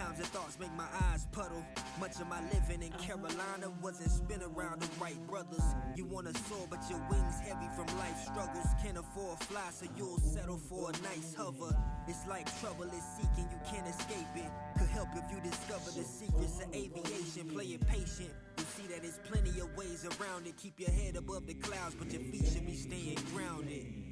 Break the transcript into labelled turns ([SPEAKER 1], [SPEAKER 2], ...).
[SPEAKER 1] Sometimes the thoughts make my eyes puddle. Much of my living in Carolina wasn't spent around the right brothers. You wanna soar but your wings heavy from life struggles. Can't afford fly so you'll settle for a nice hover. It's like trouble is seeking, you can't escape it. Could help if you discover the secrets of aviation. Play it patient, you see that there's plenty of ways around it. Keep your head above the clouds but your feet should be staying grounded.